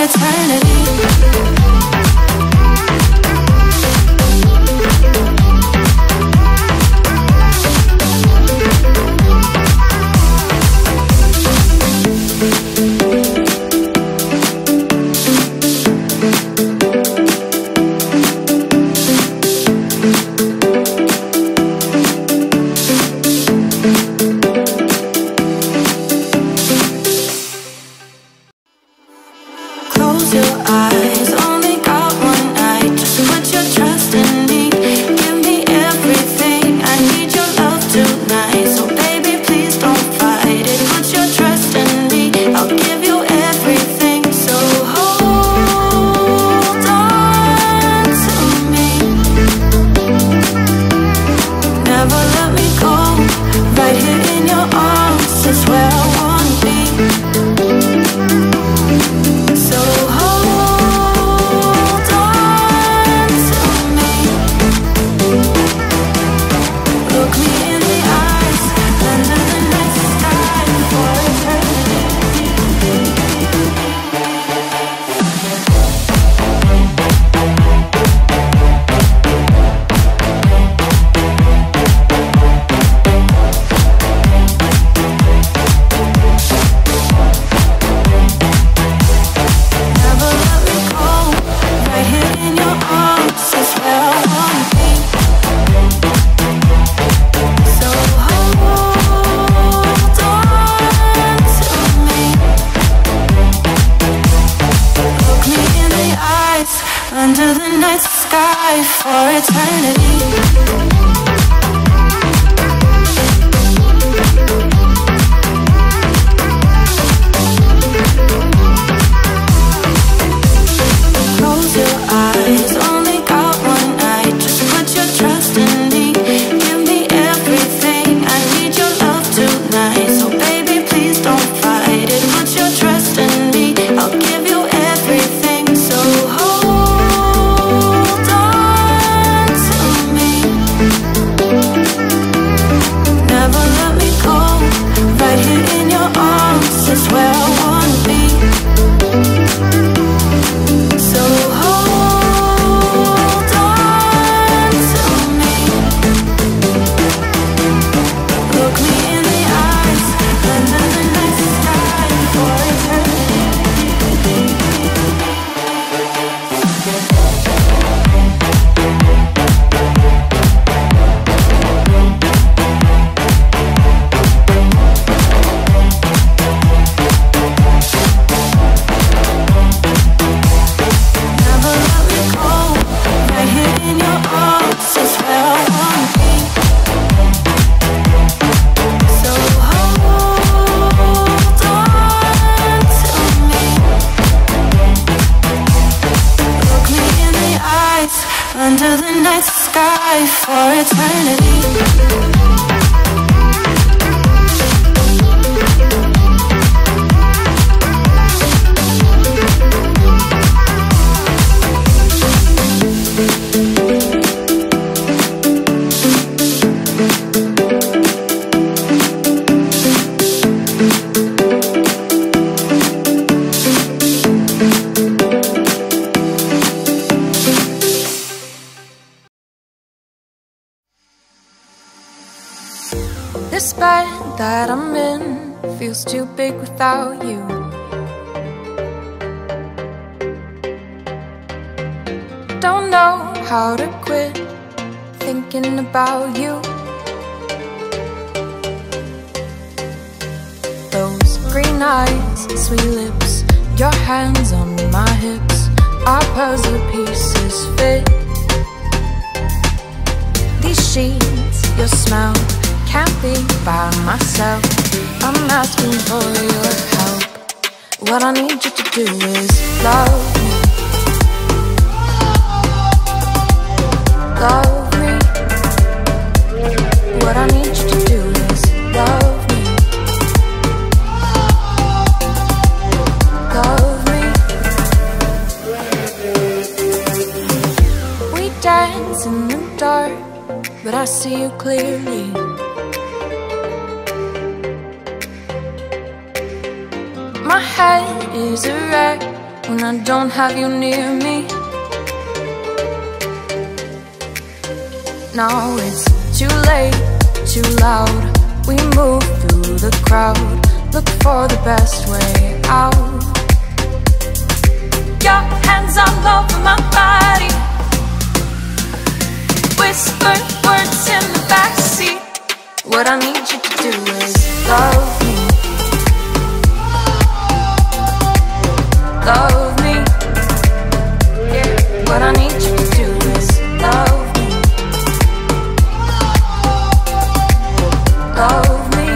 eternity. Close your eyes, only got one night. Just put your trust in me. Give me everything. I need your love tonight. So baby, please don't fight it. Put your trust in me. I'll give you everything. So hold on to me. Never let me go. Right here in your arms is where I wanna be. So hold on to me. Look me in the eyes, under the night sky for eternity. Never let me go. Right here in your arms is where I wanna be. So hold on to me. Look me in the eyes, under the night sky for eternity. Close your eyes, only got one night. Just put your trust in me. Give me everything. I need your love tonight. So baby, please don't fight it. Put your trust in me. I'll give you everything. So hold on to me. Never let me go. Right here in your arms is where I wanna be. So hold on to me. Look me in the eyes, under the night sky for eternity. Never let me go. Right here in your arms is where I wanna be. So hold on to me. Look me in the eyes, under the night sky for eternity. This bed that I'm in feels too big without you. Don't know how to quit thinking about you. Those green eyes, sweet lips, your hands on my hips, our puzzle pieces fit. These sheets, your smell, can't be by myself. I'm asking for your help. What I need you to do is love me. Love me. What I need you to do is love me. Love me. We dance in the dark, but I see you clearly. My head is a wreck, when I don't have you near me. Now it's too late, too loud. We move through the crowd, look for the best way out. Your hands all over my body, whisper words in the backseat. What I need you to do is love me, love me. Yeah. What I need you to do is love me, love me.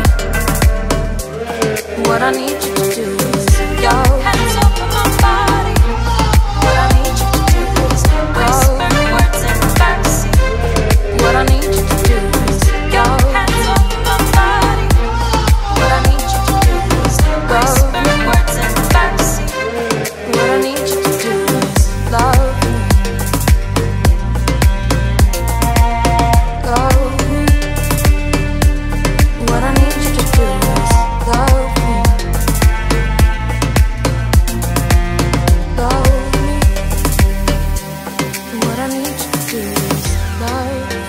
What I need you to do is your hands over my body. What I need you to do is whisper words in the backseat. What I need you to do is your hands over my body. What I need you to do is whisper words in the backseat. What I need you to do is love me, love me. What I need you to do is love me, love me. What I need you to do is love me.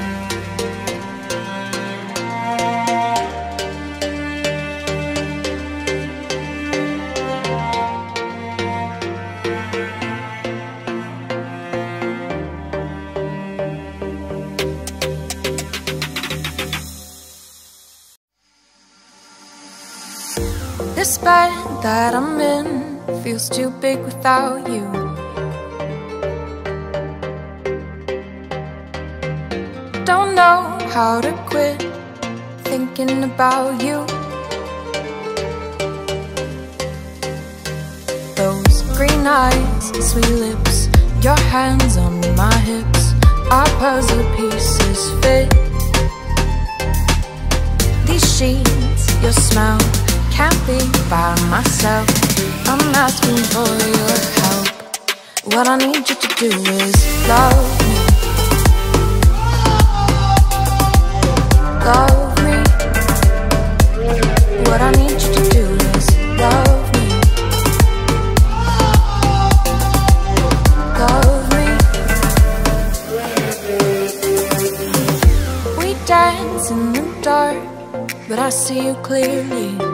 This bed that I'm in feels too big without you. Don't know how to quit thinking about you. Those green eyes, sweet lips, your hands on my hips, our puzzle pieces fit. These sheets, your smell, can't be by myself. I'm asking for your help. What I need you to do is love me, love me. What I need you to do is love me, love me. We dance in the dark, but I see you clearly.